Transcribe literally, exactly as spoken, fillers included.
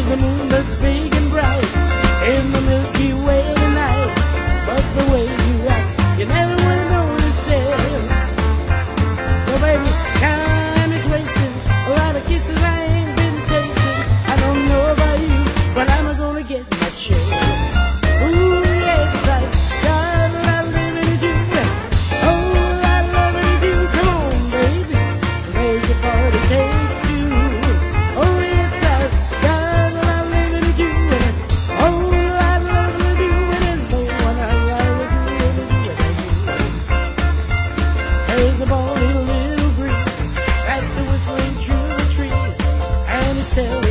the moon that's big and bright in the Milky Way tonight. But the way you act, you never would have noticed it. So baby, time is wasting, a lot of kisses I ain't been tasting. I don't know about you, but I'm gonna get my share. Ooh, yes, I got a lot of living to do. Oh, a lot of loving to do. Come on, baby, there's a party takes two. Oh, yes, I've got a lot of living to do. Oh, a lot of loving to do. And there's no one I gotta do. There's a ball in a little breeze that's a whistling through the trees, and it's telling